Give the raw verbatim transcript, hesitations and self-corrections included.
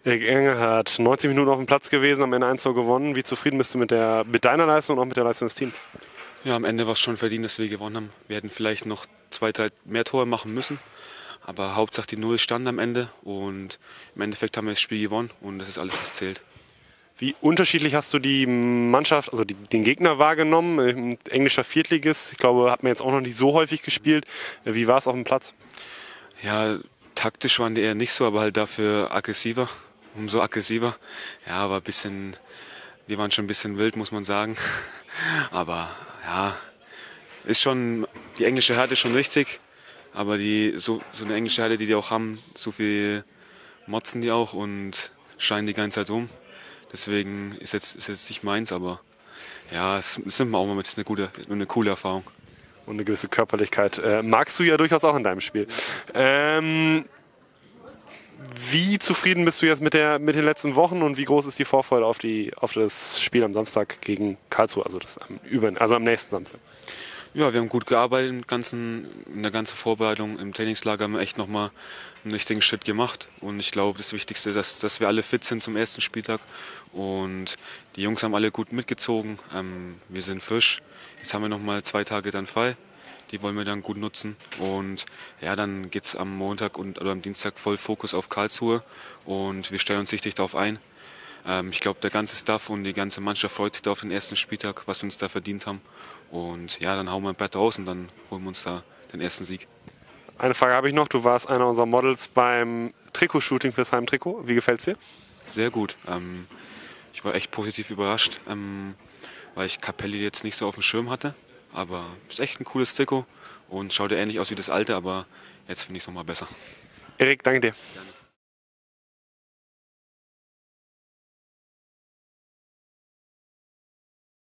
Erik Engelhardt, neunzig Minuten auf dem Platz gewesen, am Ende eins zu null gewonnen. Wie zufrieden bist du mit, der, mit deiner Leistung und auch mit der Leistung des Teams? Ja, am Ende war es schon verdient, dass wir gewonnen haben. Wir hätten vielleicht noch zwei, drei mehr Tore machen müssen. Aber Hauptsache die Null stand am Ende und im Endeffekt haben wir das Spiel gewonnen und das ist alles, was zählt. Wie unterschiedlich hast du die Mannschaft, also die, den Gegner wahrgenommen? Englischer Viertligist, ich glaube, hat man jetzt auch noch nicht so häufig gespielt. Wie war es auf dem Platz? Ja, taktisch waren die eher nicht so, aber halt dafür aggressiver, umso aggressiver. Ja, aber ein bisschen, wir waren schon ein bisschen wild, muss man sagen. Aber ja, ist schon, die englische Härte ist schon richtig, aber die, so, so eine englische Härte, die die auch haben, so viel motzen die auch und schreien die ganze Zeit um. Deswegen ist jetzt, ist jetzt nicht meins, aber ja, es, es nimmt man auch mal mit, das ist eine gute, eine coole Erfahrung. Und eine gewisse Körperlichkeit äh, magst du ja durchaus auch in deinem Spiel. Ähm, wie zufrieden bist du jetzt mit, der, mit den letzten Wochen und wie groß ist die Vorfreude auf, die, auf das Spiel am Samstag gegen Karlsruhe, also, das am, über, also am nächsten Samstag? Ja, wir haben gut gearbeitet im ganzen, in der ganzen Vorbereitung. Im Trainingslager haben wir echt nochmal einen richtigen Schritt gemacht. Und ich glaube, das Wichtigste ist, dass, dass wir alle fit sind zum ersten Spieltag. Und die Jungs haben alle gut mitgezogen. Ähm, wir sind frisch. Jetzt haben wir nochmal zwei Tage dann frei. Die wollen wir dann gut nutzen. Und ja, dann geht es am Montag und oder am Dienstag voll Fokus auf Karlsruhe. Und wir stellen uns richtig darauf ein. Ähm, ich glaube, der ganze Staff und die ganze Mannschaft freut sich da auf den ersten Spieltag, was wir uns da verdient haben. Und ja, dann hauen wir ein Brett raus und dann holen wir uns da den ersten Sieg. Eine Frage habe ich noch. Du warst einer unserer Models beim Trikotshooting fürs Heimtrikot. Wie gefällt es dir? Sehr gut. Ähm, ich war echt positiv überrascht, ähm, weil ich Capelli jetzt nicht so auf dem Schirm hatte. Aber es ist echt ein cooles Trikot und schaut ja ähnlich aus wie das alte, aber jetzt finde ich es nochmal besser. Erik, danke dir. Gerne.